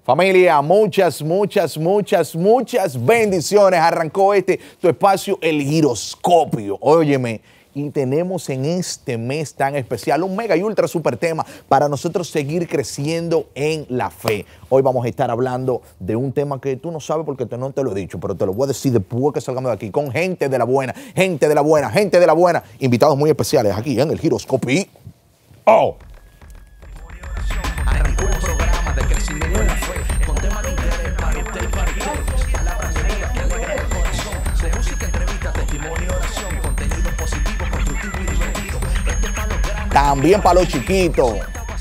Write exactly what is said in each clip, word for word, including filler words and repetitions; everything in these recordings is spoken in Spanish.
Familia, muchas, muchas, muchas, muchas bendiciones. Arrancó este, tu espacio, El Giroscopio. Óyeme, y tenemos en este mes tan especial un mega y ultra super tema para nosotros seguir creciendo en la fe. Hoy vamos a estar hablando de un tema que tú no sabes porque te, no te lo he dicho, pero te lo voy a decir después que salgamos de aquí, con gente de la buena, gente de la buena, gente de la buena. Invitados muy especiales aquí en El Giroscopio. ¡Oh! Arrancó un programa de crecimiento en la fe, con temas de interés para usted y para ustedes. Palabras de vida que alegran el corazón. De música, entrevista, testimonio y oración. Contenido positivo, constructivo y divertido. Este es para los grandes. También para los chiquitos.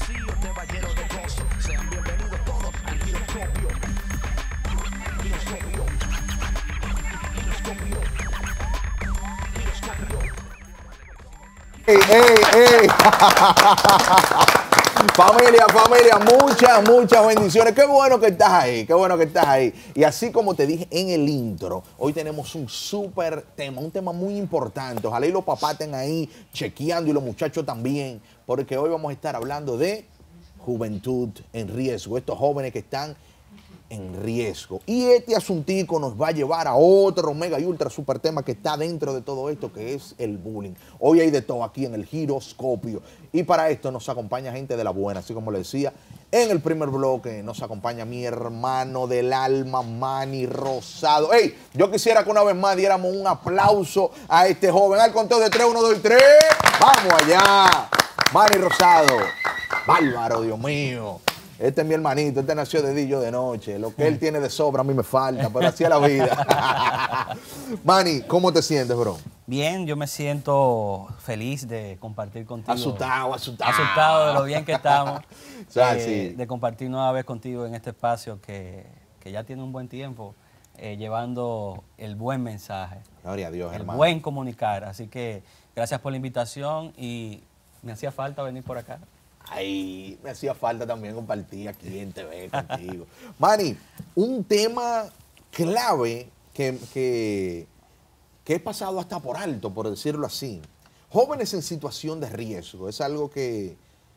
Sean bienvenidos todos al Giroscopio. ¡Ey, ey, ey! Familia, familia, muchas, muchas bendiciones. Qué bueno que estás ahí, qué bueno que estás ahí. Y así como te dije en el intro, hoy tenemos un súper tema, un tema muy importante. Ojalá y los papás estén ahí chequeando y los muchachos también, porque hoy vamos a estar hablando de juventud en riesgo, estos jóvenes que están en riesgo. Y este asuntico nos va a llevar a otro mega y ultra super tema que está dentro de todo esto, que es el bullying. Hoy hay de todo aquí en El Giroscopio. Y para esto nos acompaña gente de la buena, así como le decía. En el primer bloque nos acompaña mi hermano del alma, Manny Rosado. ¡Ey! Yo quisiera que una vez más diéramos un aplauso a este joven. Al conteo de tres, uno, dos y tres. ¡Vamos allá! Manny Rosado. Bárbaro, Dios mío. Este es mi hermanito, este nació de día y yo de noche. Lo que él tiene de sobra a mí me falta, pero así es la vida. Manny, ¿cómo te sientes, bro? Bien, yo me siento feliz de compartir contigo. Asustado, asustado. Asustado de lo bien que estamos. O sea, eh, sí. De compartir nueva vez contigo en este espacio que, que ya tiene un buen tiempo, eh, llevando el buen mensaje. Gloria a Dios, el hermano. buen comunicar. Así que gracias por la invitación y me hacía falta venir por acá. Ay, me hacía falta también compartir aquí en T V contigo. Manny, un tema clave que, que, que he pasado hasta por alto, por decirlo así. Jóvenes en situación de riesgo. Es algo que...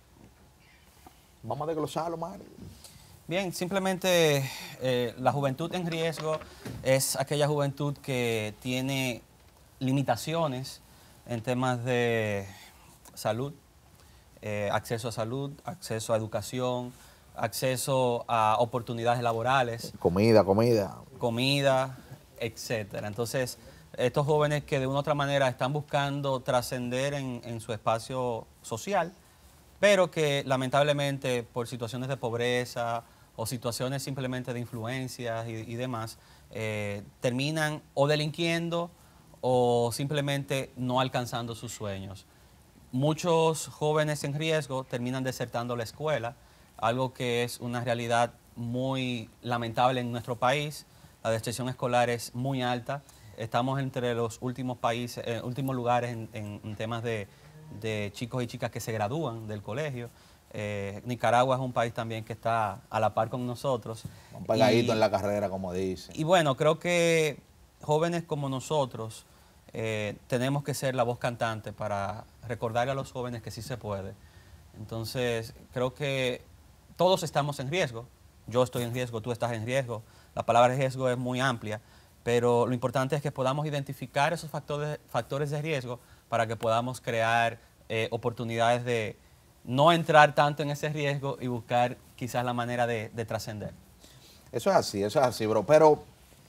Vamos a desglosarlo, Manny. Bien, simplemente eh, la juventud en riesgo es aquella juventud que tiene limitaciones en temas de salud, Eh, acceso a salud, acceso a educación, acceso a oportunidades laborales. Comida, comida. Comida, etcétera. Entonces, estos jóvenes que de una u otra manera están buscando trascender en, en su espacio social, pero que lamentablemente por situaciones de pobreza o situaciones simplemente de influencias y, y demás, eh, terminan o delinquiendo o simplemente no alcanzando sus sueños. Muchos jóvenes en riesgo terminan desertando la escuela, algo que es una realidad muy lamentable en nuestro país. La deserción escolar es muy alta. Estamos entre los últimos países, eh, últimos lugares en, en, en temas de, de chicos y chicas que se gradúan del colegio. Eh, Nicaragua es un país también que está a la par con nosotros. Un pegadito y, en la carrera, como dicen. Y bueno, creo que jóvenes como nosotros eh, tenemos que ser la voz cantante para recordarle a los jóvenes que sí se puede. Entonces, creo que todos estamos en riesgo. Yo estoy en riesgo, tú estás en riesgo. La palabra riesgo es muy amplia, pero lo importante es que podamos identificar esos factores, factores de riesgo para que podamos crear eh, oportunidades de no entrar tanto en ese riesgo y buscar quizás la manera de, de trascender. Eso es así, eso es así, bro. Pero,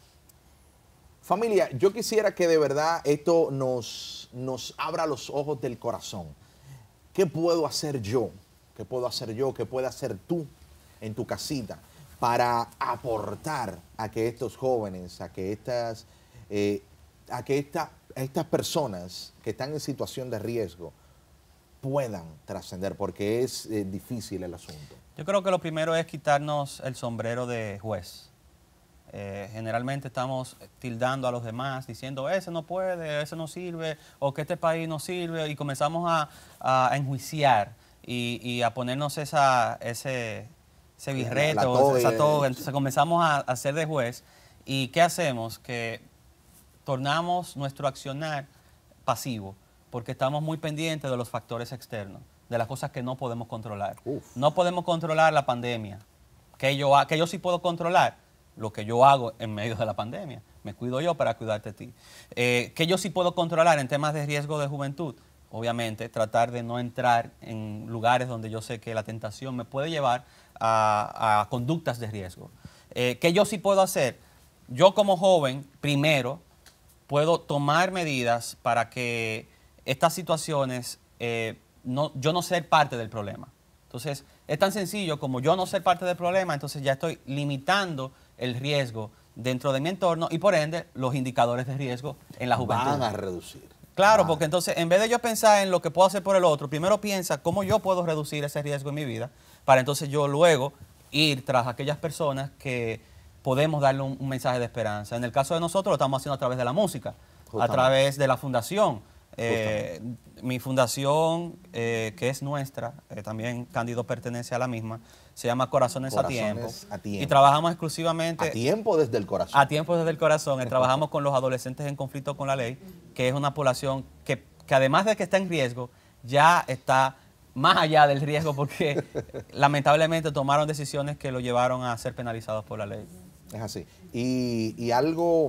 familia, yo quisiera que de verdad esto nos, nos abra los ojos del corazón. ¿Qué puedo hacer yo? ¿Qué puedo hacer yo? ¿Qué puedes hacer tú en tu casita para aportar a que estos jóvenes, a que estas, eh, a que esta, a estas personas que están en situación de riesgo puedan trascender? Porque es eh, difícil el asunto. Yo creo que lo primero es quitarnos el sombrero de juez. Eh, generalmente estamos tildando a los demás, diciendo ese no puede, ese no sirve, o que este país no sirve, y comenzamos a, a enjuiciar y, y a ponernos esa, ese, ese birrete, la, la o toga, esa toga. Entonces comenzamos a, a hacer de juez. ¿Y qué hacemos? Que tornamos nuestro accionar pasivo, porque estamos muy pendientes de los factores externos, de las cosas que no podemos controlar. Uf. No podemos controlar la pandemia, ¿Qué yo, ha- qué yo sí puedo controlar? Lo que yo hago en medio de la pandemia. Me cuido yo para cuidarte a ti. Eh, ¿Qué yo sí puedo controlar en temas de riesgo de juventud? Obviamente, tratar de no entrar en lugares donde yo sé que la tentación me puede llevar a, a conductas de riesgo. Eh, ¿Qué yo sí puedo hacer? Yo como joven, primero, puedo tomar medidas para que estas situaciones, eh, no, yo no ser parte del problema. Entonces, es tan sencillo como yo no ser parte del problema, entonces ya estoy limitando el riesgo dentro de mi entorno y por ende los indicadores de riesgo en la juventud. Van a reducir. Claro, Van. porque entonces en vez de yo pensar en lo que puedo hacer por el otro, primero piensa cómo yo puedo reducir ese riesgo en mi vida para entonces yo luego ir tras aquellas personas que podemos darle un, un mensaje de esperanza. En el caso de nosotros lo estamos haciendo a través de la música, Justamente. a través de la fundación. Eh, mi fundación, eh, que es nuestra, eh, también Cándido pertenece a la misma, se llama Corazones, Corazones a, tiempo, a Tiempo. y trabajamos exclusivamente A tiempo desde el corazón. a tiempo desde el corazón. Eh, trabajamos con los adolescentes en conflicto con la ley, que es una población que, que además de que está en riesgo, ya está más allá del riesgo porque lamentablemente tomaron decisiones que lo llevaron a ser penalizados por la ley. Es así. Y, y algo,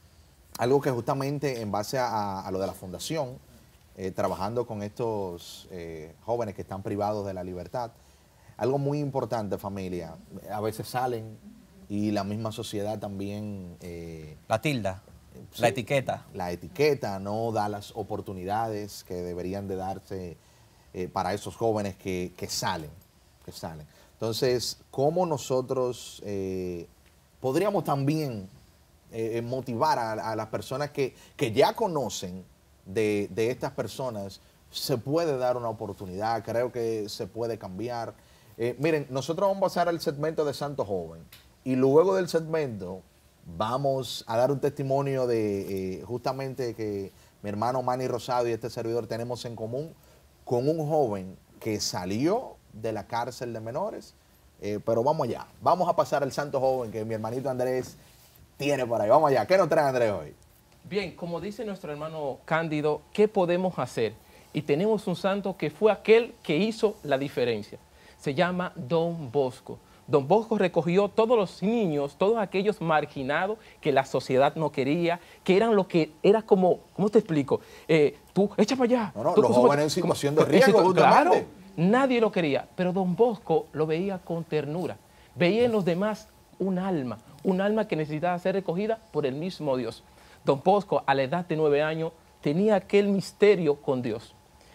algo que justamente en base a, a lo de la fundación, eh, trabajando con estos eh, jóvenes que están privados de la libertad, algo muy importante, familia, a veces salen y la misma sociedad también... eh, La tilda, sí, la etiqueta. La etiqueta no da las oportunidades que deberían de darse eh, para esos jóvenes que, que salen, que salen. Entonces, ¿cómo nosotros eh, podríamos también eh, motivar a, a las personas que, que ya conocen de, de estas personas? Se puede dar una oportunidad, creo que se puede cambiar. Eh, miren, nosotros vamos a pasar al segmento de Santo Joven y luego del segmento vamos a dar un testimonio de eh, justamente que mi hermano Manny Rosado y este servidor tenemos en común con un joven que salió de la cárcel de menores. Eh, pero vamos allá, vamos a pasar al Santo Joven que mi hermanito Andrés tiene por ahí. Vamos allá, ¿qué nos trae Andrés hoy? Bien, como dice nuestro hermano Cándido, ¿qué podemos hacer? Y tenemos un santo que fue aquel que hizo la diferencia. Se llama Don Bosco. Don Bosco recogió todos los niños, todos aquellos marginados que la sociedad no quería, que eran lo que era como, ¿cómo te explico? Eh, tú, echa para allá. No, no, tú, los como- jóvenes en situación de como- riesgo, en situ- Claro, justamente. nadie lo quería, pero Don Bosco lo veía con ternura. Veía en los demás un alma, un alma que necesitaba ser recogida por el mismo Dios. Don Bosco, a la edad de nueve años, tenía aquel misterio con Dios.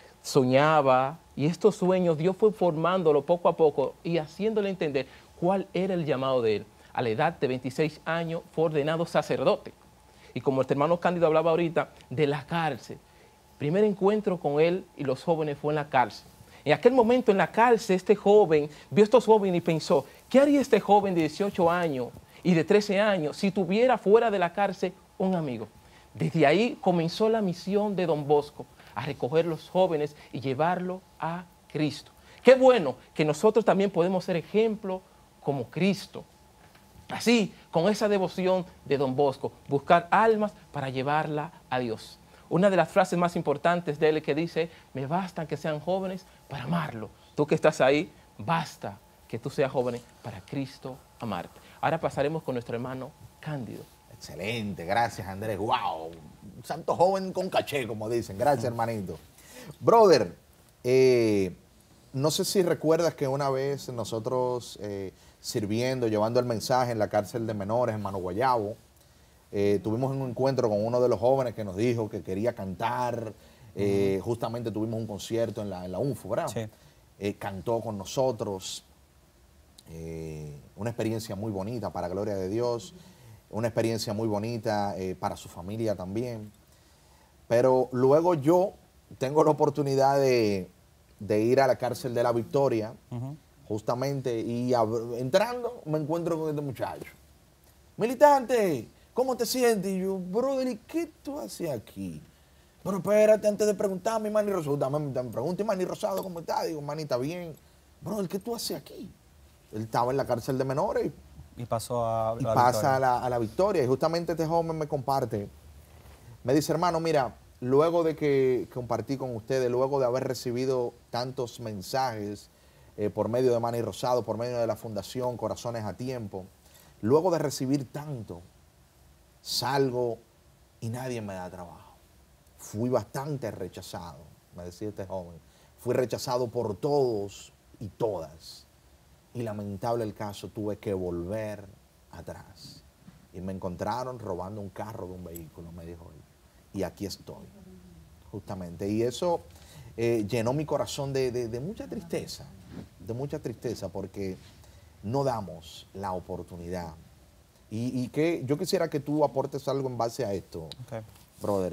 Soñaba y estos sueños Dios fue formándolo poco a poco y haciéndole entender cuál era el llamado de él. A la edad de veintiséis años fue ordenado sacerdote. Y como el hermano Cándido hablaba ahorita de la cárcel, primer encuentro con él y los jóvenes fue en la cárcel. En aquel momento en la cárcel este joven vio a estos jóvenes y pensó, ¿qué haría este joven de dieciocho años y de trece años si tuviera fuera de la cárcel un amigo? Desde ahí comenzó la misión de Don Bosco, a recoger los jóvenes y llevarlo a Cristo. Qué bueno que nosotros también podemos ser ejemplo como Cristo. Así, con esa devoción de Don Bosco, buscar almas para llevarla a Dios. Una de las frases más importantes de él que dice, me bastan que sean jóvenes para amarlo. Tú que estás ahí, basta que tú seas joven para Cristo amarte. Ahora pasaremos con nuestro hermano Cándido. Excelente, gracias Andrés. Wow, un santo joven con caché, como dicen. Gracias, hermanito. Brother, eh, no sé si recuerdas que una vez nosotros eh, sirviendo, llevando el mensaje en la cárcel de menores en Mano Guayabo, eh, tuvimos un encuentro con uno de los jóvenes que nos dijo que quería cantar. Eh, uh-huh. Justamente tuvimos un concierto en la, en la U N F U, ¿verdad? Sí. Eh, cantó con nosotros. Eh, una experiencia muy bonita, para gloria de Dios. Una experiencia muy bonita eh, para su familia también. Pero luego yo tengo la oportunidad de, de ir a la cárcel de La Victoria, uh-huh. justamente, y a, entrando me encuentro con este muchacho. Militante, ¿cómo te sientes? Y yo, brother, ¿y qué tú haces aquí? Pero espérate, antes de preguntarme, Manny Rosado, me, me pregunté, Manny Rosado, ¿cómo está? Digo, Manny, ¿está bien? Brother, ¿qué tú haces aquí? Él estaba en la cárcel de menores. Y pasó a, y a la pasa victoria. a la, a la victoria. Y justamente este joven me comparte. Me dice, hermano, mira, luego de que compartí con ustedes, luego de haber recibido tantos mensajes eh, por medio de Manny Rosado, por medio de la Fundación Corazones a Tiempo. Luego de recibir tanto, salgo y nadie me da trabajo. Fui bastante rechazado, me decía este joven. Fui rechazado por todos y todas. Y lamentable el caso, tuve que volver atrás. Y me encontraron robando un carro de un vehículo, me dijo él. Y aquí estoy, justamente. Y eso eh, llenó mi corazón de, de, de mucha tristeza, de mucha tristeza, porque no damos la oportunidad. Y, y que yo quisiera que tú aportes algo en base a esto, Okay. brother.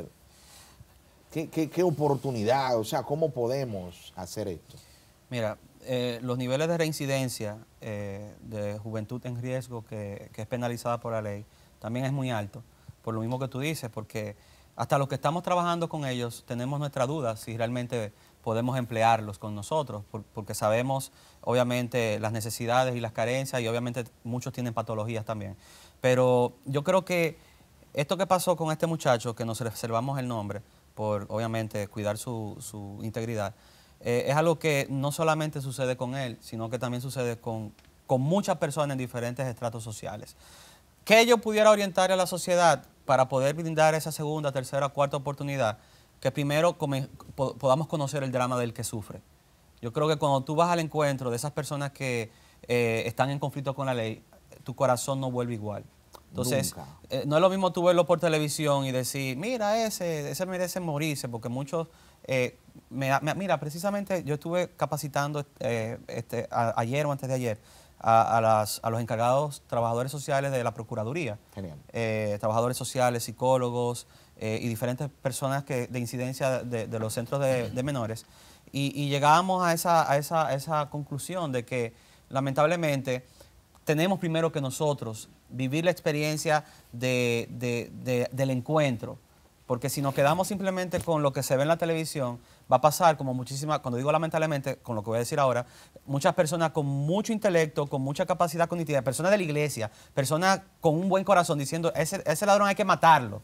¿Qué, qué, qué oportunidad? O sea, ¿cómo podemos hacer esto? Mira, eh, los niveles de reincidencia eh, de juventud en riesgo que, que es penalizada por la ley también es muy alto, por lo mismo que tú dices, porque hasta los que estamos trabajando con ellos tenemos nuestra duda si realmente podemos emplearlos con nosotros, por, porque sabemos obviamente las necesidades y las carencias y obviamente muchos tienen patologías también. Pero yo creo que esto que pasó con este muchacho, que nos reservamos el nombre, por obviamente cuidar su, su integridad, eh, es algo que no solamente sucede con él, sino que también sucede con, con muchas personas en diferentes estratos sociales. Que yo pudiera orientar a la sociedad para poder brindar esa segunda, tercera, cuarta oportunidad, que primero come, po, podamos conocer el drama del que sufre. Yo creo que cuando tú vas al encuentro de esas personas que eh, están en conflicto con la ley, tu corazón no vuelve igual. Entonces, eh, no es lo mismo tú verlo por televisión y decir, mira, ese, ese merece morirse, porque muchos, eh, me, me, mira, precisamente yo estuve capacitando eh, este, a, ayer o antes de ayer a, a, las, a los encargados trabajadores sociales de la Procuraduría. Genial. Eh, trabajadores sociales, psicólogos eh, y diferentes personas que, de incidencia de, de los centros de, de menores. Y, y llegábamos a esa, a, esa, a esa conclusión de que, lamentablemente, tenemos primero que nosotros vivir la experiencia de, de, de, del encuentro, porque si nos quedamos simplemente con lo que se ve en la televisión, va a pasar como muchísimas, cuando digo lamentablemente, con lo que voy a decir ahora, muchas personas con mucho intelecto, con mucha capacidad cognitiva, personas de la iglesia, personas con un buen corazón diciendo, ese, ese ladrón hay que matarlo,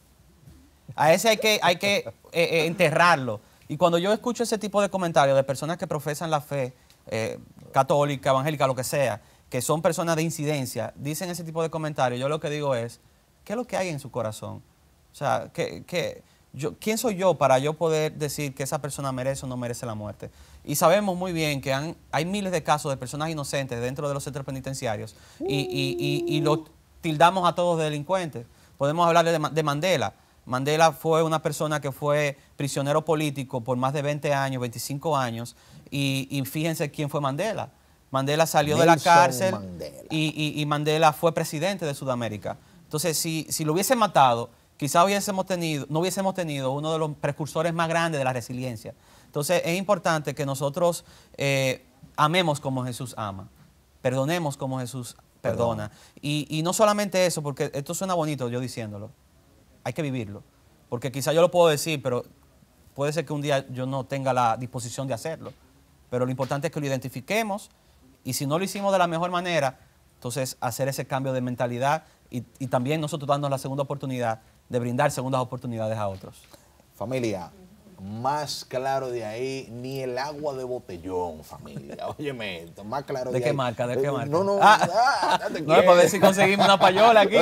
a ese hay que, hay que eh, eh, enterrarlo. Y cuando yo escucho ese tipo de comentarios de personas que profesan la fe eh, católica, evangélica, lo que sea, que son personas de incidencia, dicen ese tipo de comentarios, yo lo que digo es, ¿qué es lo que hay en su corazón? O sea, ¿qué, qué, yo, ¿quién soy yo para yo poder decir que esa persona merece o no merece la muerte? Y sabemos muy bien que han, hay miles de casos de personas inocentes dentro de los centros penitenciarios y, y, y, y lo tildamos a todos de delincuentes. Podemos hablar de, de Mandela. Mandela fue una persona que fue prisionero político por más de veinte años, veinticinco años, y, y fíjense quién fue Mandela. Mandela salió Nelson de la cárcel Mandela. Y, y, y Mandela fue presidente de Sudamérica. Entonces, si, si lo hubiesen matado, quizás hubiésemos tenido, no hubiésemos tenido uno de los precursores más grandes de la resiliencia. Entonces, es importante que nosotros eh, amemos como Jesús ama, perdonemos como Jesús perdona. Y, y no solamente eso, porque esto suena bonito yo diciéndolo, hay que vivirlo. Porque quizás yo lo puedo decir, pero puede ser que un día yo no tenga la disposición de hacerlo. Pero lo importante es que lo identifiquemos. Y si no lo hicimos de la mejor manera, entonces hacer ese cambio de mentalidad y, y también nosotros darnos la segunda oportunidad de brindar segundas oportunidades a otros. Familia, más claro de ahí, ni el agua de botellón, familia. Óyeme esto, más claro de, ¿De ahí. qué marca? ¿De qué marca? No, no, Ah, ah, date no es para ver si conseguimos una payola aquí.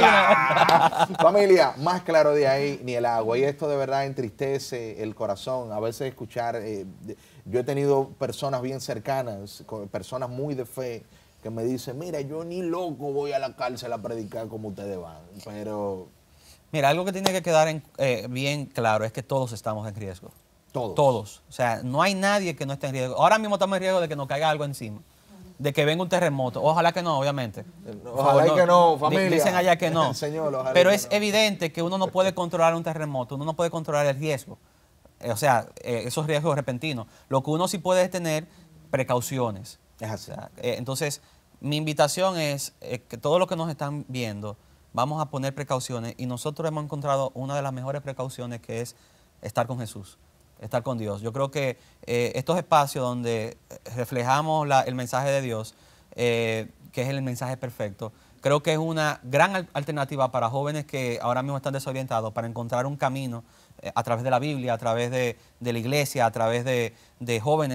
Ah, familia, más claro de ahí, ni el agua. Y esto de verdad entristece el corazón. A veces escuchar, eh, yo he tenido personas bien cercanas, personas muy de fe, que me dicen, mira, yo ni loco voy a la cárcel a predicar como ustedes van. Pero... Mira, algo que tiene que quedar en, eh, bien claro es que todos estamos en riesgo. Todos. Todos. O sea, no hay nadie que no esté en riesgo. Ahora mismo estamos en riesgo de que nos caiga algo encima, de que venga un terremoto. Ojalá que no, obviamente. Ojalá y que no, familia. Dicen allá que no. Señor, ojalá Pero que es no. evidente que uno no puede controlar un terremoto, uno no puede controlar el riesgo. O sea, eh, esos riesgos repentinos. Lo que uno sí puede es tener precauciones. Es así. O sea, eh, entonces, mi invitación es eh, que todos los que nos están viendo, vamos a poner precauciones y nosotros hemos encontrado una de las mejores precauciones que es estar con Jesús, estar con Dios. Yo creo que eh, estos espacios donde reflejamos la, el mensaje de Dios, eh, que es el mensaje perfecto, creo que es una gran al- alternativa para jóvenes que ahora mismo están desorientados, para encontrar un camino eh, a través de la Biblia, a través de, de la iglesia, a través de, de jóvenes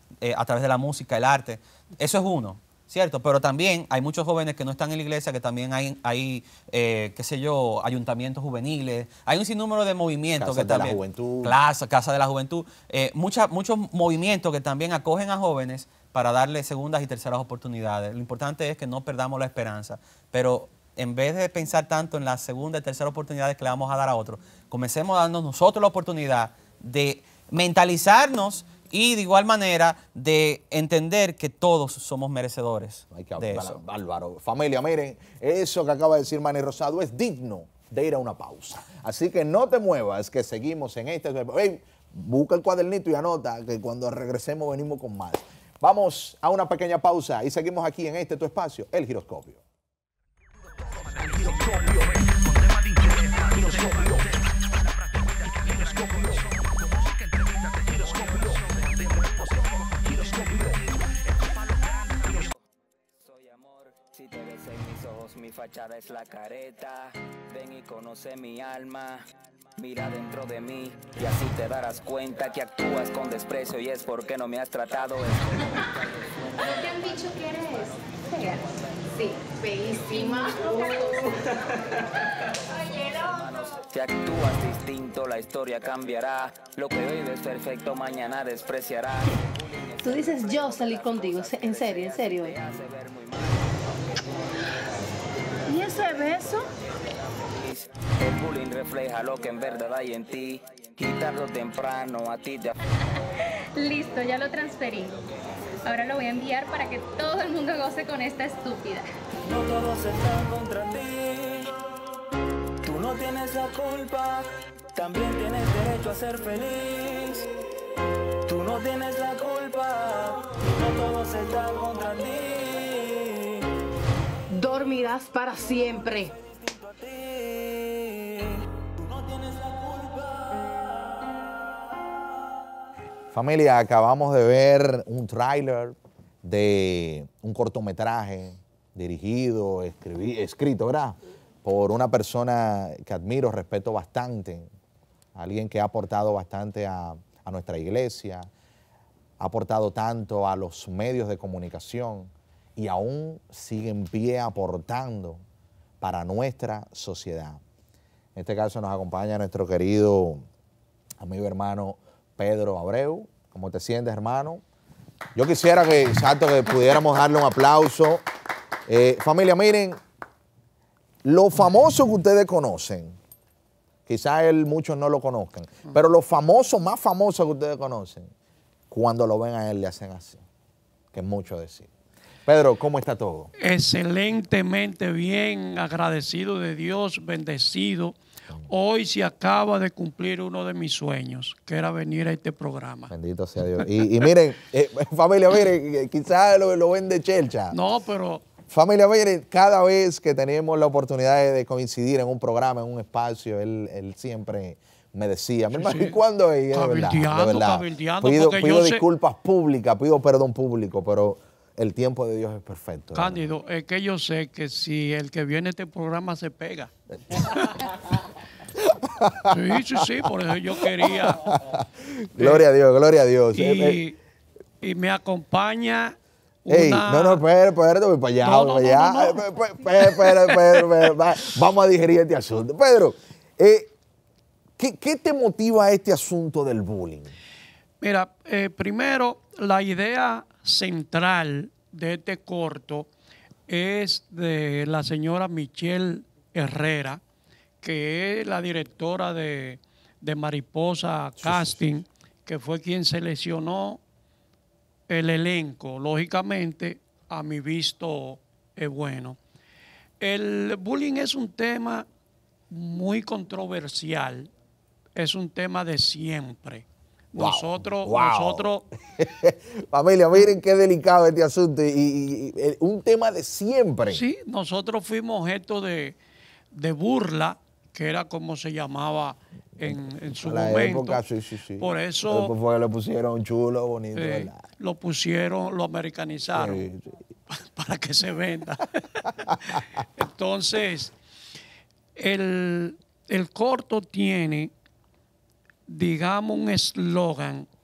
eh, a través de la música, el arte. Eso es uno, ¿cierto? Pero también hay muchos jóvenes que no están en la iglesia, que también hay, hay eh, qué sé yo, ayuntamientos juveniles. Hay un sinnúmero de movimientos Casa que de también... la Juventud. Claro, Casa de la Juventud. Eh, mucha, muchos movimientos que también acogen a jóvenes para darle segundas y terceras oportunidades. Lo importante es que no perdamos la esperanza, pero en vez de pensar tanto en las segundas y terceras oportunidades que le vamos a dar a otros, comencemos a darnos nosotros la oportunidad de mentalizarnos y de igual manera de entender que todos somos merecedores Hay que de hablar, eso. Bárbaro. Familia, miren, eso que acaba de decir Manny Rosado es digno de ir a una pausa. Así que no te muevas, que seguimos en este... Hey, busca el cuadernito y anota que cuando regresemos venimos con más. Vamos a una pequeña pausa y seguimos aquí en este tu espacio, El Giroscopio. El giroscopio, con temas de interés, giroscopio. Giroscopio, con música, entrevistas, giroscopio. Temas positivos, giroscopio. Soy amor, si te ves en mis ojos, mi fachada es la careta. Ven y conoce mi alma, mira dentro de mí y así te darás cuenta que actúas con desprecio y es porque no me has tratado. ¿No te han dicho que eres fea? Sí, feísima. Oye, loco. Si actúas distinto, la historia cambiará. Lo que hoy ves perfecto, mañana despreciarás. Tú dices yo salí contigo, en serio, en serio. ¿Y ese beso? El bullying refleja lo que en verdad hay en ti y tarde o temprano a ti te... Listo, ya lo transferí. Ahora lo voy a enviar para que todo el mundo goce con esta estúpida. No todos están contra ti. Tú no tienes la culpa. También tienes derecho a ser feliz. Tú no tienes la culpa. No todos están contra ti. Dormirás para siempre. Familia, acabamos de ver un tráiler de un cortometraje dirigido, escribí, escrito, ¿verdad? Por una persona que admiro, respeto bastante, alguien que ha aportado bastante a, a nuestra iglesia, ha aportado tanto a los medios de comunicación y aún sigue en pie aportando para nuestra sociedad. En este caso nos acompaña nuestro querido amigo hermano Pedro Abreu. ¿Cómo te sientes, hermano? Yo quisiera que, exacto, que pudiéramos darle un aplauso. Eh, familia, miren, lo famoso que ustedes conocen, quizás él muchos no lo conozcan, pero lo famoso, más famoso que ustedes conocen, cuando lo ven a él le hacen así, que es mucho decir. Pedro, ¿cómo está todo? Excelentemente bien, agradecido de Dios, bendecido. Hoy se acaba de cumplir uno de mis sueños, que era venir a este programa. Bendito sea Dios. Y, y miren, eh, familia, miren, quizás lo, lo ven de chelcha. No, pero... Familia, miren, cada vez que tenemos la oportunidad de, de coincidir en un programa, en un espacio, él, él siempre me decía, mi hermano, ¿y cuándo es? De verdad, de verdad. Cabildeando, Pido, porque pido yo sé- disculpas públicas, pido perdón público, pero el tiempo de Dios es perfecto. ¿verdad? Cándido, es que yo sé que si el que viene a este programa se pega. Sí, sí, sí, por eso yo quería. Gloria a Dios, gloria a Dios. Eh, eh, Y, y me acompaña una... Ey, no, no, espérate, espérate, voy para allá, No, voy no, para allá. no, no, no. Eh, pe- pe- pe- Espera, espera, espera, va- Vamos a digerir este asunto. Pedro, eh, ¿qué, qué te motiva a este asunto del bullying? Mira, eh, primero, la idea central de este corto es de la señora Michelle Herrera, que es la directora de, de Mariposa Casting, que fue quien seleccionó el elenco. Lógicamente, a mi visto es bueno. El bullying es un tema muy controversial, es un tema de siempre. Wow, Nosotros, wow. nosotros, Familia, miren qué delicado este asunto y, y- y, eh, un tema de siempre. sí, nosotros fuimos objeto de, de burla, que era como se llamaba en, en su A la momento. época, sí, sí, sí. Por Pero eso después fue que le pusieron chulo, bonito, eh, ¿verdad? lo pusieron, lo americanizaron Sí, sí. para que se venda. Entonces, el, el corto tiene, digamos, un eslogan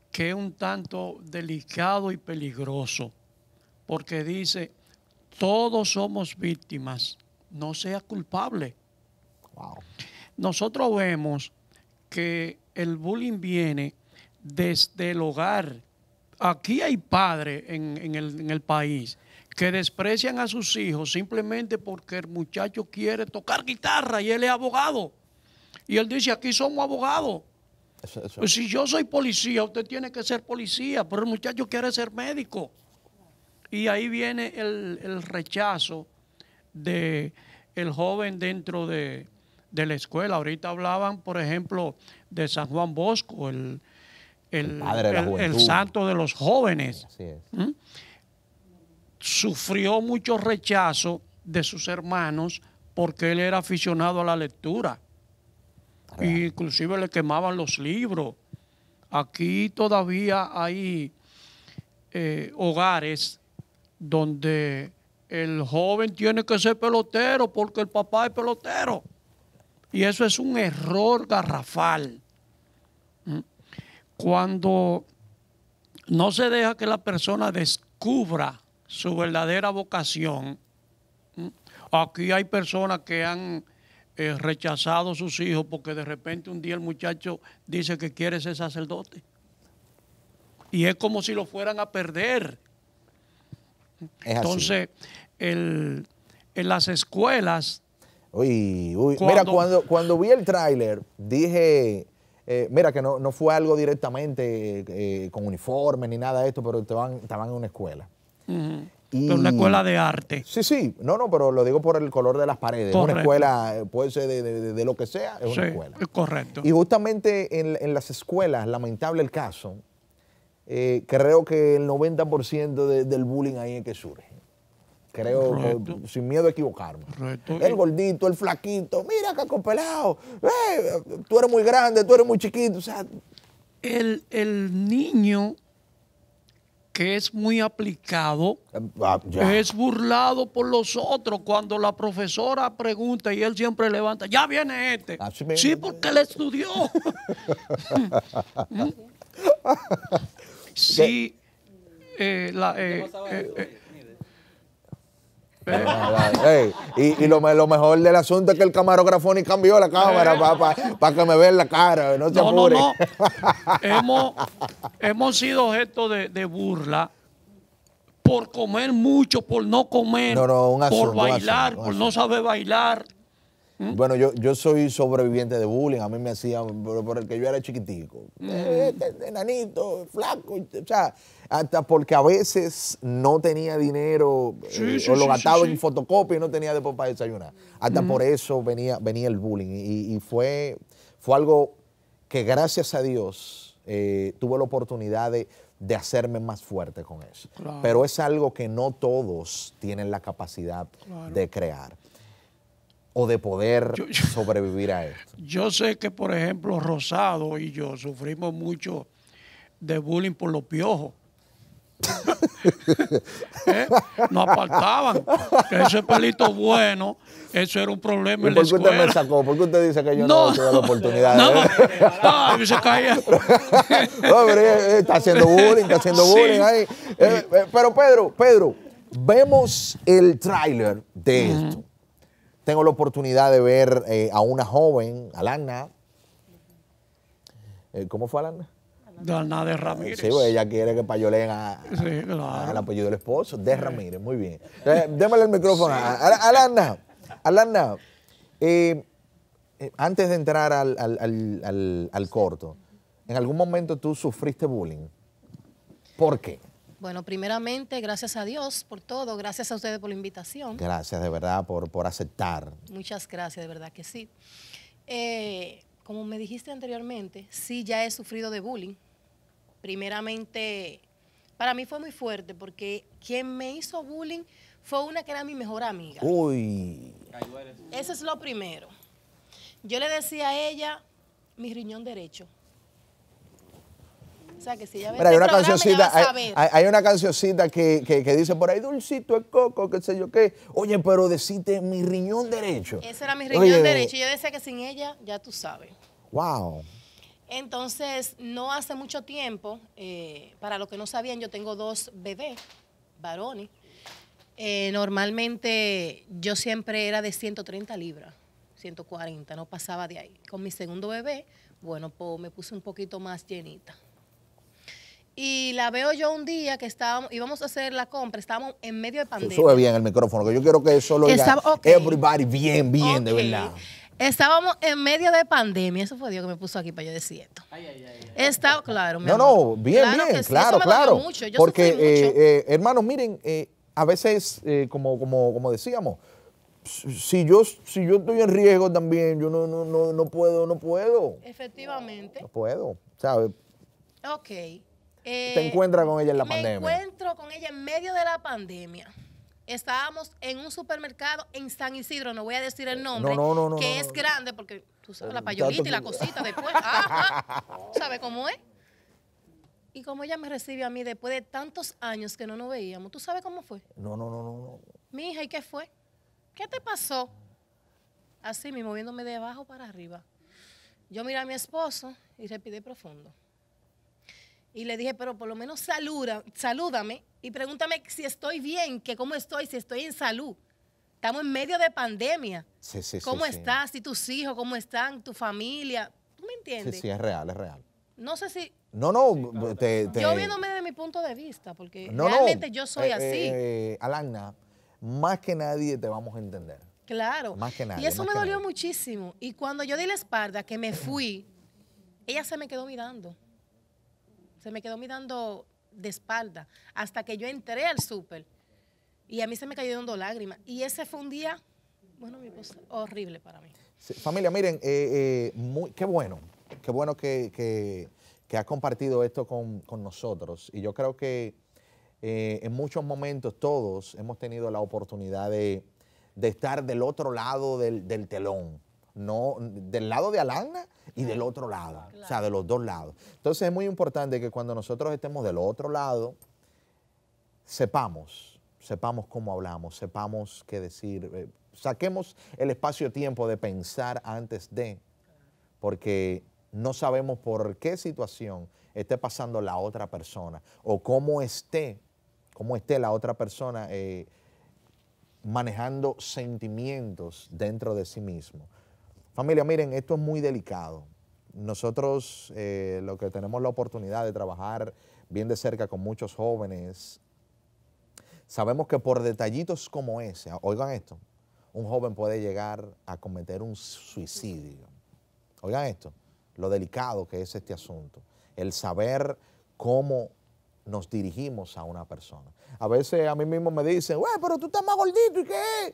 que es un tanto delicado y peligroso, porque dice, todos somos víctimas, no sea culpable. Wow. Nosotros vemos que el bullying viene desde el hogar. Aquí hay padres en, en, el, en el país que desprecian a sus hijos simplemente porque el muchacho quiere tocar guitarra y él es abogado. Y él dice, aquí somos abogados. Eso, eso. Pues si yo soy policía, usted tiene que ser policía, pero el muchacho quiere ser médico. Y ahí viene el, el rechazo del joven dentro de, de la escuela. Ahorita hablaban, por ejemplo, de San Juan Bosco, el, el, El padre de la el- el juventud. santo de los jóvenes. Así es. ¿Mm? Sufrió mucho rechazo de sus hermanos porque él era aficionado a la lectura. Y inclusive le quemaban los libros. Aquí todavía hay eh, hogares donde el joven tiene que ser pelotero porque el papá es pelotero. Y eso es un error garrafal. ¿Mm? Cuando no se deja que la persona descubra su verdadera vocación. ¿Mm? Aquí hay personas que han eh, rechazado a sus hijos porque de repente un día el muchacho dice que quiere ser sacerdote. Y es como si lo fueran a perder. Es así. Entonces, el- en las escuelas, Uy, uy. Cuando- Mira, cuando, cuando vi el tráiler, dije, eh, mira que no, no fue algo directamente eh, con uniforme ni nada de esto, pero estaban, estaban en una escuela. ujú, Y- pero una escuela de arte. Sí, sí, no, no, pero lo digo por el color de las paredes. Es una Correcto. escuela, eh, puede ser de, de- de- de lo que sea, es una Sí, escuela. es correcto. Y justamente en, en las escuelas, lamentable el caso, eh, creo que el noventa por ciento de- del bullying ahí es que surge. Creo, Correcto. que, sin miedo a equivocarme. Correcto. El gordito, el flaquito, mira, caco pelado, eh, tú eres muy grande, tú eres muy chiquito. O sea, El, el niño que es muy aplicado ah, ya. es burlado por los otros cuando la profesora pregunta y él siempre levanta, ya viene este. Así mismo. Sí, porque él estudió. ¿Mm? Sí, eh, la, eh, eh, eh, Ah, ah, ey, y y lo, me- lo mejor del asunto es que el camarógrafo ni cambió la cámara para que me vean la cara, no se no, no, apure. no. hemos, hemos sido objeto de, de burla por comer mucho, por no comer, No, no, un por asunto, un bailar, asunto, un por no saber bailar. Bueno, yo, yo soy sobreviviente de bullying. A mí me hacían por, por el que yo era chiquitico. Eh, este, enanito, flaco. O sea, hasta porque a veces no tenía dinero Sí, eh, sí, o lo sí, gastaba sí, en sí. fotocopia y no tenía después para desayunar. Hasta por eso venía, venía el bullying. Y, y fue, fue algo que gracias a Dios eh, tuve la oportunidad de, de hacerme más fuerte con eso. Claro. Pero es algo que no todos tienen la capacidad Claro. de crear o de poder Yo- yo- sobrevivir a esto. Yo sé que, por ejemplo, Rosado y yo sufrimos mucho de bullying por los piojos. ¿Eh? Nos apartaban. Que ese pelito bueno, eso era un problema ¿Y en la por qué usted me escuela. sacó? ¿Por qué usted dice que yo no, No, tuve la oportunidad de no, ver? ay, se caía. No, pero eh, está haciendo bullying, está haciendo Sí. bullying ahí. Eh, eh, pero Pedro, Pedro, vemos el tráiler de esto. Tengo la oportunidad de ver eh, a una joven, Alana. Eh, ¿Cómo fue Alana? Dana de Ramírez. Sí, pues ella quiere que payoleen a, Sí, claro. al apellido del esposo, de Ramírez, muy bien. Eh, démosle el micrófono a, a- Alana. Alana, eh, eh, antes de entrar al, al- al- al- al corto, ¿en algún momento tú sufriste bullying? ¿Por qué? Bueno, primeramente, gracias a Dios por todo, gracias a ustedes por la invitación. Gracias de verdad por, por aceptar. Muchas gracias, de verdad que sí. Eh, como me dijiste anteriormente, sí, ya he sufrido de bullying. Primeramente, para mí fue muy fuerte porque quien me hizo bullying fue una que era mi mejor amiga. Uy, Eso es lo primero. Yo le decía a ella mi riñón derecho. O sea, que si ella ve mira, hay este una programa, ella cancioncita, va a hay, saber. hay- hay una cancioncita que, que- que dice por ahí, dulcito es coco, qué sé yo qué. Oye, pero deciste mi riñón derecho. Ese era mi riñón Oye, derecho. Yo decía que sin ella, ya tú sabes. Wow. Entonces, no hace mucho tiempo, eh, para los que no sabían, yo tengo dos bebés, varones. Eh, normalmente yo siempre era de ciento treinta libras, ciento cuarenta, no pasaba de ahí. Con mi segundo bebé, bueno, pues me puse un poquito más llenita. Y la veo yo un día que estábamos, íbamos a hacer la compra, estábamos en medio de pandemia. Sube bien el micrófono, que yo quiero que eso lo oiga Estaba, okay. everybody bien, bien, okay. de verdad. Estábamos en medio de pandemia, eso fue Dios que me puso aquí para yo decir esto. Ay, ay, ay, ay. Estaba, claro, mi No, amor. no, bien, claro bien, sí, claro, claro. Mucho. Yo Porque, mucho. eh, eh, hermanos, miren, eh, a veces, eh, como, como, como decíamos, si yo, si yo estoy en riesgo también, yo no, no, no, no puedo, no puedo. Efectivamente. No puedo, ¿sabes? Ok. Eh, Te encuentras con ella en la me pandemia. Me encuentro con ella en medio de la pandemia. Estábamos en un supermercado en San Isidro, no voy a decir el nombre, no, no, no, que no, es no. grande, porque tú sabes, la payolita y la cosita después. Ajá. ¿Sabes cómo es? Y como ella me recibe a mí después de tantos años que no nos veíamos, ¿tú sabes cómo fue? No, no, no, no. no. Mi hija, ¿y qué fue? ¿Qué te pasó? Así mismo, moviéndome de abajo para arriba. Yo miré a mi esposo y respiré profundo. Y le dije, pero por lo menos saluda, salúdame y pregúntame si estoy bien, que cómo estoy, si estoy en salud. Estamos en medio de pandemia. Sí, sí, ¿Cómo sí, estás? Sí. ¿Y tus hijos? ¿Cómo están? ¿Tu familia? ¿Tú me entiendes? Sí, sí, es real, es real. No sé si... No, no, te, te... Yo viéndome de mi punto de vista, porque no, realmente no. yo soy eh, así. Eh, Alana, más que nadie te vamos a entender. Claro. Más que nadie. Y eso me dolió nadie. muchísimo. Y cuando yo di la espalda, que me fui, ella se me quedó mirando. Se me quedó mirando de espalda hasta que yo entré al súper y a mí se me cayó dando lágrimas. Y ese fue un día, bueno, mi esposa, horrible para mí. Sí, familia, miren, eh, eh, muy, qué bueno, qué bueno que, que, que has compartido esto con, con nosotros. Y yo creo que eh, en muchos momentos todos hemos tenido la oportunidad de, de estar del otro lado del, del telón. No, del lado de Alana y del otro lado, claro. O sea, de los dos lados. Entonces es muy importante que cuando nosotros estemos del otro lado, sepamos, sepamos cómo hablamos, sepamos qué decir, eh, saquemos el espacio-tiempo de pensar antes de, porque no sabemos por qué situación esté pasando la otra persona o cómo esté, cómo esté la otra persona eh, manejando sentimientos dentro de sí mismo. Familia, miren, esto es muy delicado. Nosotros, eh, lo que tenemos la oportunidad de trabajar bien de cerca con muchos jóvenes, sabemos que por detallitos como ese, oigan esto, un joven puede llegar a cometer un suicidio. Oigan esto, lo delicado que es este asunto, el saber cómo nos dirigimos a una persona. A veces a mí mismo me dicen, güey, pero tú estás más gordito, ¿y qué?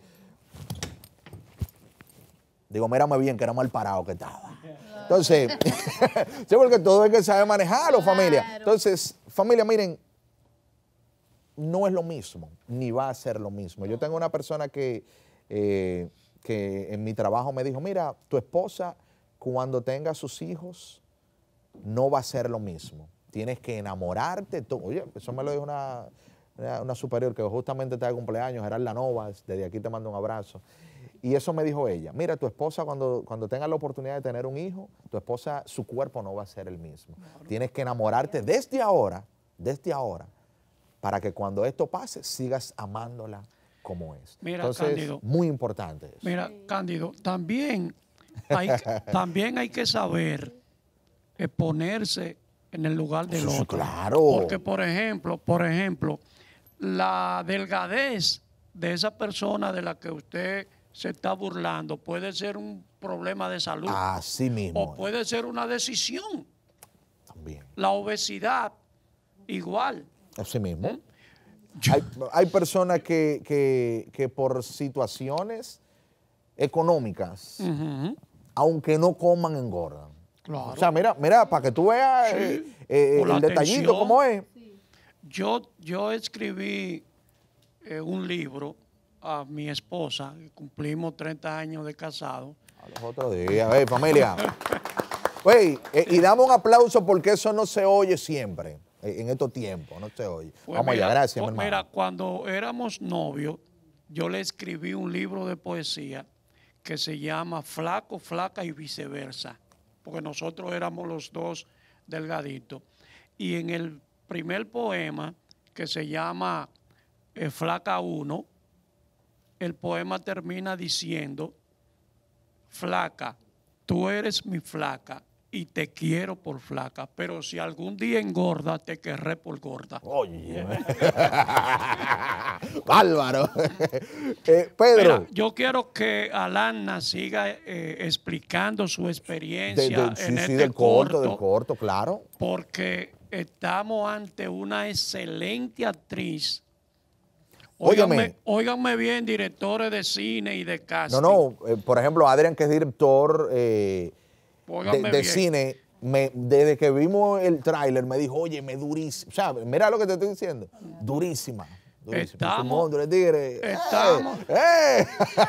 Digo, mírame bien, que era mal parado que estaba. Entonces, sí, porque todo hay que saber manejarlo, claro. Familia. Entonces, familia, miren, no es lo mismo, ni va a ser lo mismo. Yo tengo una persona que, eh, que en mi trabajo me dijo, mira, tu esposa cuando tenga sus hijos no va a ser lo mismo. Tienes que enamorarte. Tú. Oye, eso me lo dijo una, una, una superior que justamente está de cumpleaños, Gerarda Novas, desde aquí te mando un abrazo. Y eso me dijo ella, mira, tu esposa cuando, cuando tenga la oportunidad de tener un hijo, tu esposa, su cuerpo no va a ser el mismo. Tienes que enamorarte desde ahora, desde ahora, para que cuando esto pase, sigas amándola como es. Mira, Entonces, Cándido, muy importante eso. Mira, Cándido, también hay, también hay que saber eh, ponerse en el lugar del Sí, otro. claro. Porque, por ejemplo, por ejemplo, la delgadez de esa persona de la que usted se está burlando puede ser un problema de salud. Así mismo. O puede ser una decisión. También. La obesidad, igual. Así mismo. ¿Eh? Hay, hay personas que, que, que por situaciones económicas, uh-huh. aunque no coman, engordan. Claro. O sea, mira, mira, para que tú veas sí. eh, eh, el detallito cómo es. Yo, yo escribí eh, un libro a mi esposa, cumplimos treinta años de casado. A los otros días, hey, familia. Wey, eh, y damos un aplauso porque eso no se oye siempre, eh, en estos tiempos, no se oye. Pues Vamos mira, allá, gracias, pues mi hermano. Mira, cuando éramos novios, yo le escribí un libro de poesía que se llama Flaco, Flaca y Viceversa. porque nosotros éramos los dos delgaditos. Y en el primer poema, que se llama eh, Flaca uno, el poema termina diciendo, flaca, tú eres mi flaca y te quiero por flaca, pero si algún día engorda, te querré por gorda. Oye, bárbaro. eh, Pedro. Mira, yo quiero que Alana siga eh, explicando su experiencia De, de, sí, en sí, este del corto, corto, del corto, claro. porque estamos ante una excelente actriz. Óigame. Óiganme, óiganme bien, directores de cine y de casting. No, no, eh, por ejemplo, Adrián, que es director eh, de, Óiganme de bien. cine, me, desde que vimos el tráiler me dijo, oye, me durísimo. ¿Sabes? Mira lo que te estoy diciendo. Durísima. Durísima. Estamos- Es un monstruo, el tigre. estamos- ¡Eh!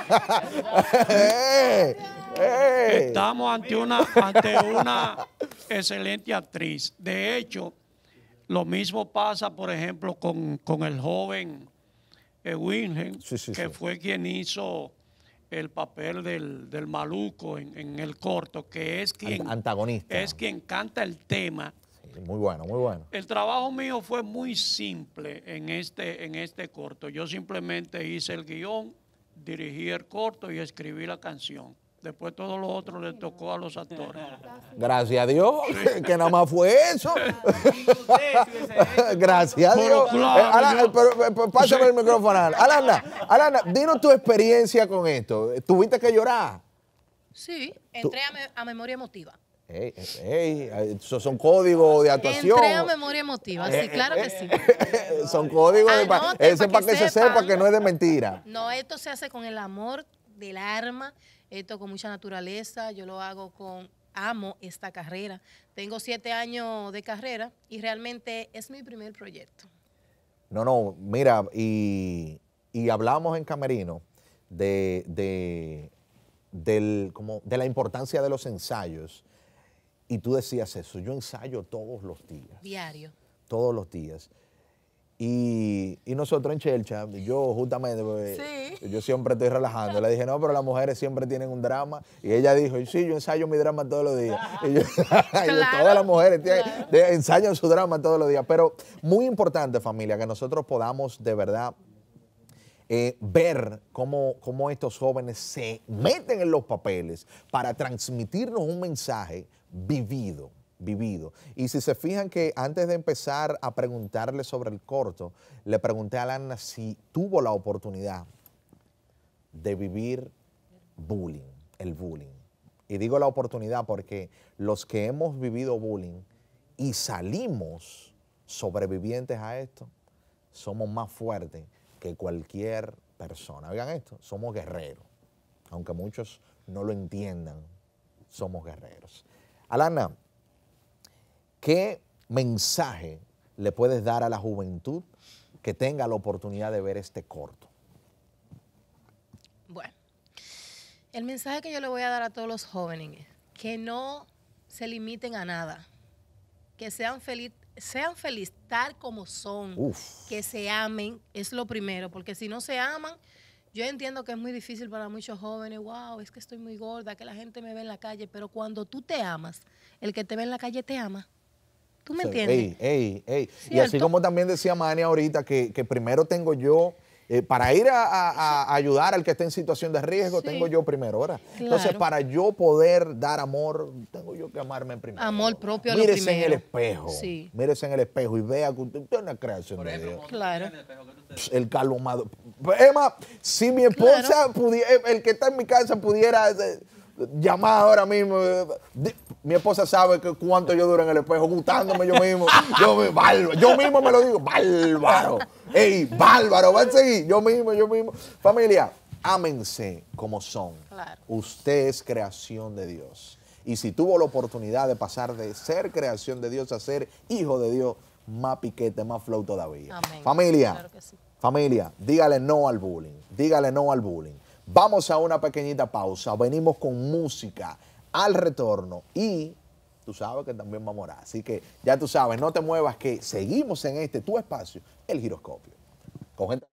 ¡Eh! ¡Eh! Estamos ante una, ante una excelente actriz. De hecho, lo mismo pasa, por ejemplo, con, con el joven eh, Wilhelm, Sí, sí, que sí. fue quien hizo el papel del, del maluco en, en el corto, que es quien, Ant- antagonista. es quien canta el tema. Sí, muy bueno, muy bueno. El trabajo mío fue muy simple en este, en este corto. Yo simplemente hice el guión, dirigí el corto y escribí la canción. Después todo lo otro le tocó a los actores. Gracias a Dios, que nada más fue eso. Gracias a Pero Dios. claro, Eh, Alana, yo- pero, pero, pero pásame el micrófono, Alana. Alana, Alana, dinos tu experiencia con esto. ¿Tuviste que llorar? Sí, entré a, me- a memoria emotiva. Ey, ey, ey, esos son códigos de actuación. Entré a memoria emotiva, sí, claro que sí. Son códigos de... pa- Anoten Ese pa' para que que se sepan. sepa que no es de mentira. No, esto se hace con el amor del alma, esto con mucha naturaleza, yo lo hago con, amo esta carrera. Tengo siete años de carrera y realmente es mi primer proyecto. No, no, mira, y, y hablamos en Camerino de, de, del, como de la importancia de los ensayos. Y tú decías eso, yo ensayo todos los días. Diario. Todos los días. Y, y nosotros en Chelcha, yo justamente, pues, Sí. yo siempre estoy relajando. Le dije, no, pero las mujeres siempre tienen un drama. Y ella dijo, sí, yo ensayo mi drama todos los días. Y yo, y yo, Claro, todas las mujeres tienen- claro. de- ensayan su drama todos los días. Pero muy importante, familia, que nosotros podamos de verdad eh, ver cómo, cómo estos jóvenes se meten en los papeles para transmitirnos un mensaje vivido, vivido. Y si se fijan que antes de empezar a preguntarle sobre el corto, le pregunté a Alana si tuvo la oportunidad de vivir bullying, el bullying. Y digo la oportunidad porque los que hemos vivido bullying y salimos sobrevivientes a esto, somos más fuertes que cualquier persona. Oigan esto, somos guerreros. Aunque muchos no lo entiendan, somos guerreros. Alana, ¿qué mensaje le puedes dar a la juventud que tenga la oportunidad de ver este corto? Bueno, el mensaje que yo le voy a dar a todos los jóvenes es que no se limiten a nada, que sean felices, sean felices tal como son, Uf. que se amen, es lo primero, porque si no se aman, yo entiendo que es muy difícil para muchos jóvenes, wow, es que estoy muy gorda, que la gente me ve en la calle, pero cuando tú te amas, el que te ve en la calle te ama. ¿Tú me Sí, entiendes? ey, ey, ey. Y Cierto. así como también decía Manny ahorita, que, que primero tengo yo, eh, para ir a, a- a ayudar al que esté en situación de riesgo, Sí. tengo yo primero, ¿verdad? Entonces, Claro. para yo poder dar amor, tengo yo que amarme primero. Amor propio a lo Mírese en primero. el espejo. Sí. Mírese en el espejo y vea que usted usted es una creación de Dios. Claro. El calvo más- Emma, si mi esposa pudiera, el que está en mi casa pudiera eh, llamar ahora mismo, eh, di- mi esposa sabe que cuánto yo duro en el espejo, gustándome yo mismo. Yo, me- bárbaro, yo mismo me lo digo, bárbaro. Ey, bárbaro, va a seguir. Yo mismo, yo mismo. Familia, ámense como son. Claro. Usted es creación de Dios. Y si tuvo la oportunidad de pasar de ser creación de Dios a ser hijo de Dios, más piquete, más flow todavía. Amén. Familia, Claro que sí. familia, dígale no al bullying. Dígale no al bullying. Vamos a una pequeñita pausa. Venimos con música al retorno y tú sabes que también vamos a orar. Así que ya tú sabes, no te muevas que seguimos en este tu espacio, el giroscopio. Con gente-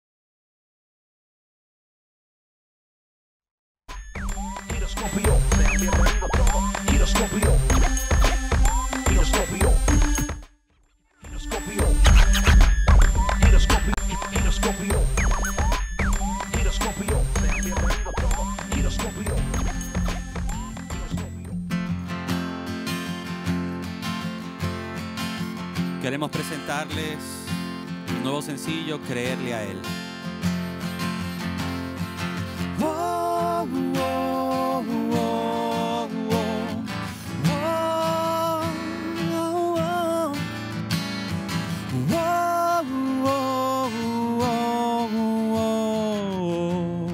Giroscopio de Sean bienvenidos todos. Giroscopio. Giroscopio. Giroscopio. Giroscopio. Giroscopio. Giroscopio. Sean bienvenidos todos. Giroscopio. Queremos presentarles un nuevo sencillo, Creerle a Él. Oh, oh, oh, oh, oh, oh, oh, oh, oh.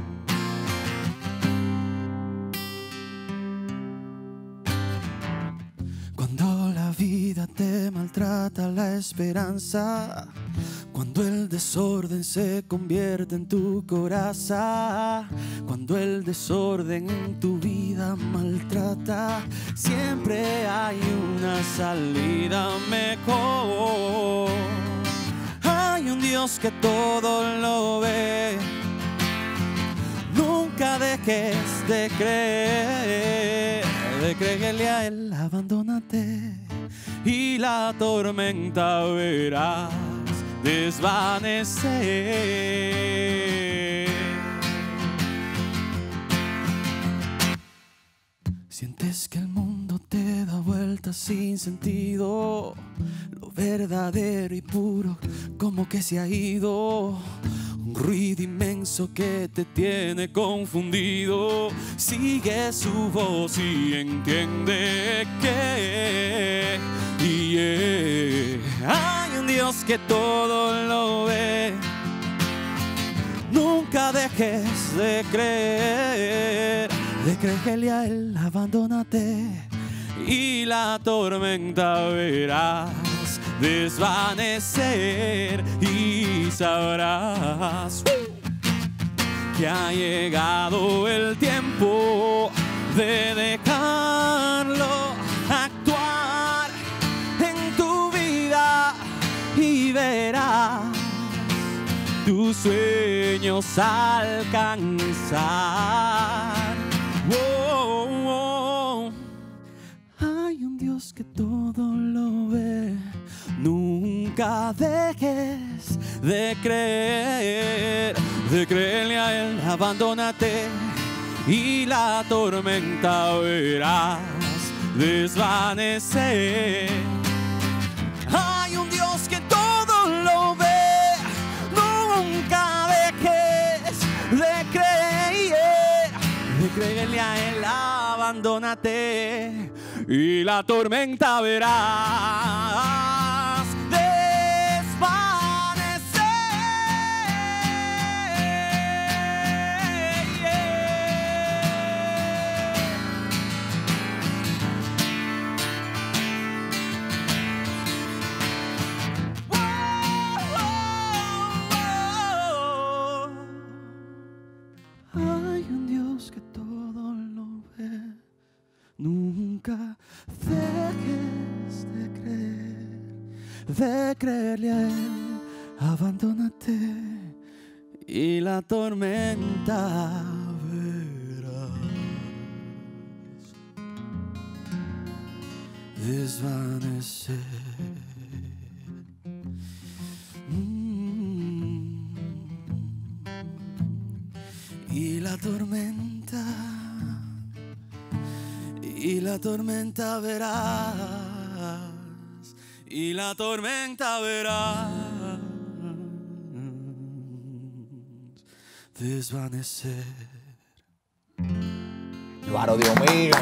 Cuando la vida te maltrata la esperanza, cuando el desorden se convierte en tu coraza, cuando el desorden en tu vida maltrata, siempre hay una salida mejor. Hay un Dios que todo lo ve. Nunca dejes de creer, de creerle a Él, abandónate y la tormenta verás desvanecer. Sientes que el mundo te da vueltas sin sentido, lo verdadero y puro como que se ha ido. Un ruido inmenso que te tiene confundido. Sigue su voz y entiende que yeah, hay un Dios que todo lo ve. Nunca dejes de creer, de creerle a Él, abandónate y la tormenta verás desvanecer y sabrás que ha llegado el tiempo de dejarlo actuar en tu vida y verás tus sueños alcanzar. Oh, oh. Hay un Dios que todo lo ve. Nunca dejes de creer, de creerle a Él, abandónate y la tormenta verás desvanecer. Hay un Dios que todo lo ve. Nunca dejes de creer, de creerle a Él, abandónate y la tormenta verás nunca dejes de creer, de creerle a Él, abandónate y la tormenta verás desvanecer. Mm. Y la tormenta Y la tormenta verás, y la tormenta verás desvanecer. Claro, Dios mío.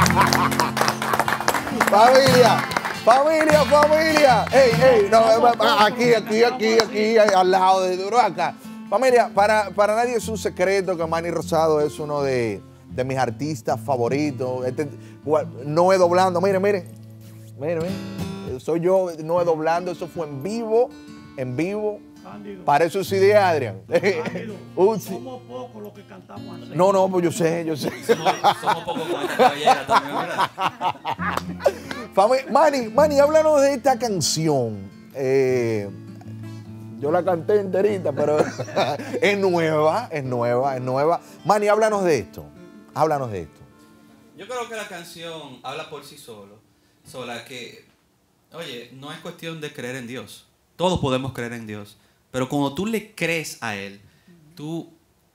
Familia, familia, familia. Ey, ey, no, aquí, aquí, aquí, aquí, al lado de Duro acá. Familia, para, para nadie es un secreto que Manny Rosado es uno de, de mis artistas favoritos. Este, no es doblando, miren, miren. Miren, miren. Soy yo, no es doblando, eso fue en vivo, en vivo. Cándido. Para eso sí de Adrián. Cándido, Uh, sí. somos pocos los que cantamos así. No, no, pues yo sé, yo sé. Somos, somos pocos con esta cabellera también, ¿verdad? Fami- Manny, Manny, háblanos de esta canción. Eh, yo la canté enterita, pero es nueva, es nueva, es nueva. Manny, háblanos de esto. Háblanos de esto. Yo creo que la canción habla por sí solo, sola, que, oye, no es cuestión de creer en Dios. Todos podemos creer en Dios, pero cuando tú le crees a Él, tú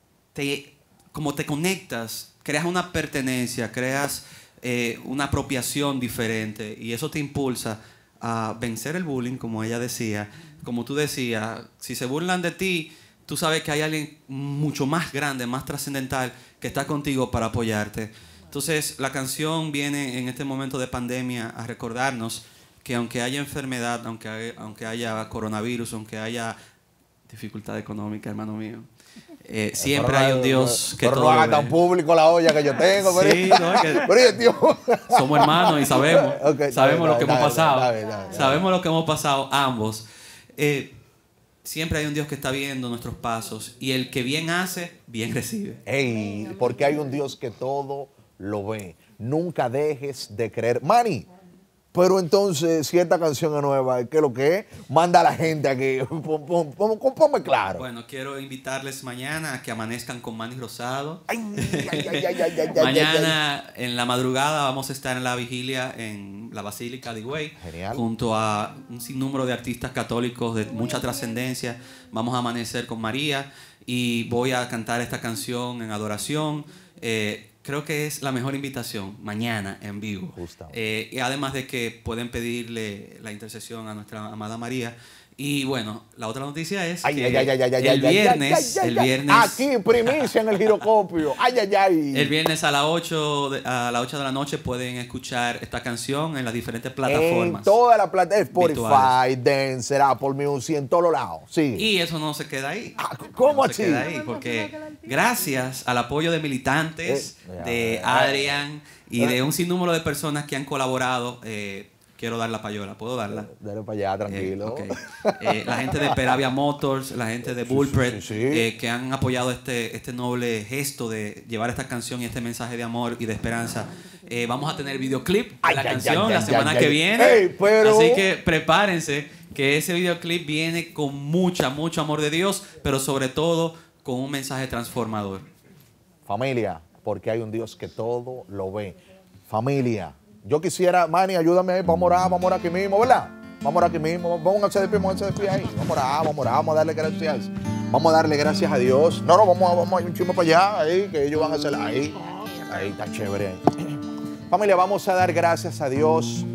te, como te conectas, creas una pertenencia, creas eh, una apropiación diferente y eso te impulsa a vencer el bullying, como ella decía. Como tú decías, si se burlan de ti, tú sabes que hay alguien mucho más grande, más trascendental, que está contigo para apoyarte. Entonces, la canción viene en este momento de pandemia a recordarnos que aunque haya enfermedad, aunque haya, aunque haya coronavirus, aunque haya dificultad económica, hermano mío, eh, siempre pero hay no, un Dios que pero todo no haga lo tan ve. público la olla que yo tengo. Sí, pero, no, es que pero, tío. somos hermanos y sabemos, Okay, sabemos dale, lo que dale, hemos pasado, dale, dale, dale. sabemos lo que hemos pasado ambos. Eh, siempre hay un Dios que está viendo nuestros pasos y el que bien hace, bien recibe. Ey, porque hay un Dios que todo lo ve. Nunca dejes de creer. Manny, pero entonces, si esta canción es nueva, ¿qué es lo que es? Manda a la gente aquí. Pon- pon- pon- pon- Ponme claro. Bueno, quiero invitarles mañana a que amanezcan con Manny Rosado. Ay, ay, ay, ay, ay, ay, ay, Mañana en la madrugada vamos a estar en la vigilia en la Basílica de Higüey. Genial. Junto a un sinnúmero de artistas católicos de mucha trascendencia. Vamos a amanecer con María y voy a cantar esta canción en adoración. Eh, creo que es la mejor invitación, mañana en vivo. Eh, y además de que pueden pedirle la intercesión a nuestra amada María. Y bueno, la otra noticia es Ay, que ay, ay, ay, ay, ay, el ay, ay, viernes, ay, ay, el ay. viernes, Aquí, primicia en el giroscopio. Ay, ay, ay. el viernes a las ocho de, a las ocho de la noche pueden escuchar esta canción en las diferentes En plataformas. toda la plataforma, Spotify, virtuales. Deezer, Apple Music, en todos los lados. Sí. Y eso no se queda ahí. ¿Cómo No se así? queda ahí, porque gracias al apoyo de militantes, Eh, de ya, Adrián y de un sinnúmero de personas que han colaborado, eh, quiero dar la payola. ¿Puedo darla? Dale para allá, tranquilo. Eh, ok. Eh, la gente de Peravia Motors, la gente de Bullpret, sí, sí. eh, que han apoyado este, este noble gesto de llevar esta canción y este mensaje de amor y de esperanza. Eh, vamos a tener videoclip de Ay, la ay, canción ay, la ay, semana ay, que ay. viene. Ey, pero- Así que prepárense, que ese videoclip viene con mucha, mucho amor de Dios, pero sobre todo con un mensaje transformador. Familia, porque hay un Dios que todo lo ve. Familia, yo quisiera, Manny, ayúdame ahí, vamos a orar, vamos a orar aquí mismo, ¿verdad? Vamos a orar aquí mismo, vamos a hacer de pie, vamos a hacer de pie ahí. Vamos a orar, vamos a orar, vamos a darle gracias. Vamos a darle gracias a Dios. No, no, vamos a, vamos a ir un chisme para allá, ahí, que ellos van a hacer ahí. Ahí está chévere. Ahí. Familia, vamos a dar gracias a Dios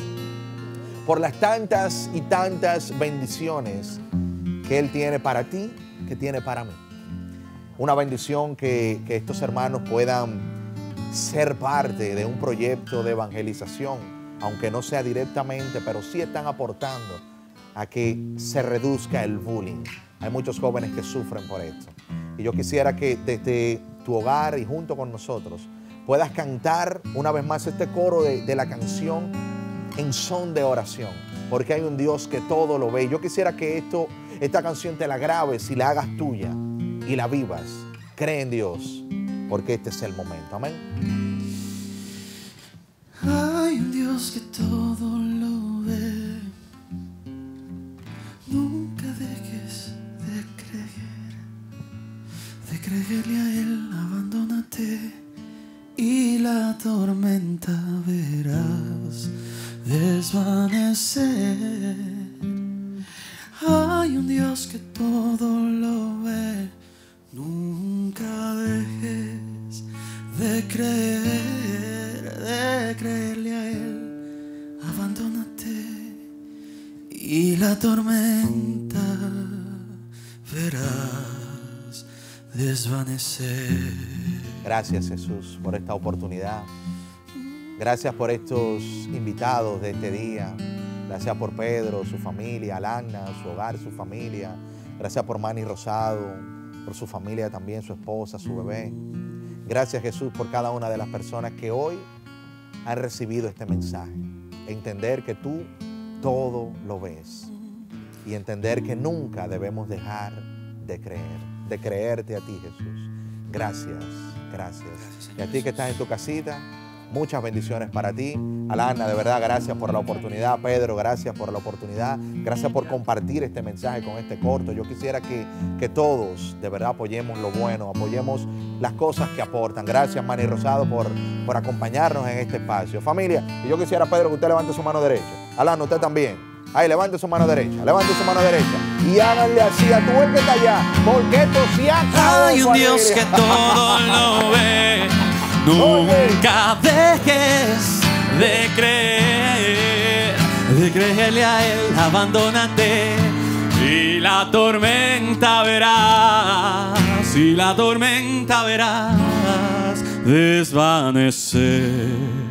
por las tantas y tantas bendiciones que Él tiene para ti, que tiene para mí. Una bendición que, que estos hermanos puedan ser parte de un proyecto de evangelización, aunque no sea directamente, pero sí están aportando a que se reduzca el bullying. Hay muchos jóvenes que sufren por esto. Y yo quisiera que desde tu hogar y junto con nosotros puedas cantar una vez más este coro de, de la canción en son de oración, porque hay un Dios que todo lo ve. Yo quisiera que esto, esta canción te la grabes y la hagas tuya y la vivas. Cree en Dios, porque este es el momento. Amén. Hay un Dios que todo lo ve. Nunca dejes de creer, de creerle a Él, abandónate y la tormenta verás desvanecer. Hay un Dios que todo lo ve. Nunca dejes de creer, de creerle a Él, abandónate y la tormenta verás desvanecer. Gracias, Jesús, por esta oportunidad. Gracias por estos invitados de este día. Gracias por Pedro, su familia, Alana, su hogar, su familia. Gracias por Manny Rosado, por su familia también, su esposa, su bebé. Gracias, Jesús, por cada una de las personas que hoy han recibido este mensaje. Entender que tú todo lo ves. Y entender que nunca debemos dejar de creer, de creerte a ti, Jesús. Gracias, gracias. Y a ti que estás en tu casita, Muchas bendiciones para ti. Alana, de verdad, gracias por la oportunidad. Pedro, gracias por la oportunidad. Gracias por compartir este mensaje con este corto. Yo quisiera que, que todos, de verdad, apoyemos lo bueno, apoyemos las cosas que aportan. Gracias, Manny Rosado, por, por acompañarnos en este espacio. Familia, y yo quisiera, Pedro, que usted levante su mano derecha. Alana, usted también. Ahí, levante su mano derecha, levante su mano derecha. Y háganle así a tú el que está allá, porque esto se acabó. Hay un Dios que todo lo ve. Nunca dejes de creer, de creerle a Él, abandónate. Y la tormenta verás, y la tormenta verás desvanecer.